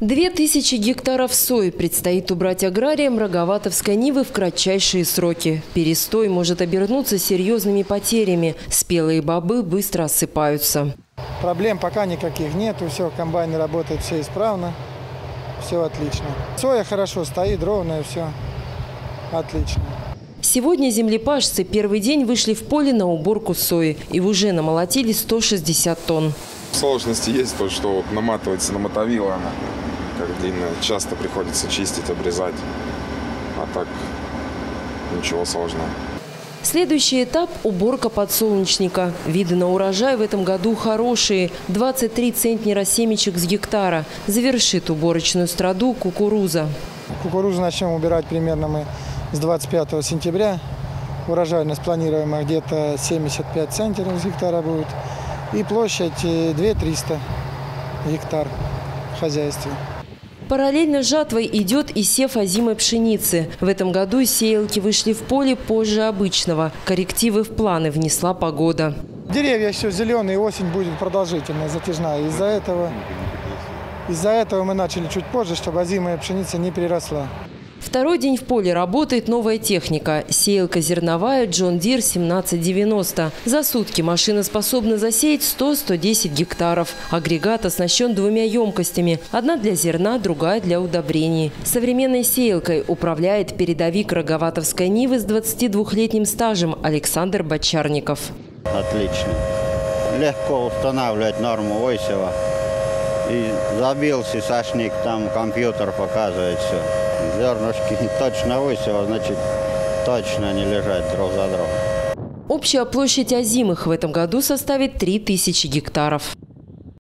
2000 гектаров сои предстоит убрать аграриям Роговатовской Нивы в кратчайшие сроки. Перестой может обернуться серьезными потерями. Спелые бобы быстро осыпаются. Проблем пока никаких нету, все, комбайны работают, все исправно, все отлично. Соя хорошо стоит, ровная, все отлично. Сегодня землепашцы первый день вышли в поле на уборку сои и уже намолотили 160 тонн. Сложности есть, то что вот наматывается на мотовила, она как длинная, часто приходится чистить, обрезать, а так ничего сложного. Следующий этап – уборка подсолнечника. Виды на урожай в этом году хорошие – 23 центнера семечек с гектара. Завершит уборочную страду кукуруза. Кукурузу начнем убирать примерно мы с 25 сентября. Урожайность планируемая где-то 75 центнеров с гектара будет. И площадь 2300 гектар в хозяйстве. Параллельно с жатвой идет и сев озимой пшеницы. В этом году сеялки вышли в поле позже обычного. Коррективы в планы внесла погода. Деревья еще зеленые, осень будет продолжительная, затяжная. Из-за этого мы начали чуть позже, чтобы озимая пшеница не приросла. Второй день в поле работает новая техника. Сеялка зерновая John Deere 1790. За сутки машина способна засеять 100-110 гектаров. Агрегат оснащен двумя емкостями. Одна для зерна, другая для удобрений. Современной сеялкой управляет передовик Роговатовской Нивы с 22-летним стажем Александр Бочарников. Отлично. Легко устанавливать норму высева. И забился сошник, там компьютер показывает все. Зернышки точно высева, значит, точно не лежать друг за другом. Общая площадь озимых в этом году составит 3000 гектаров.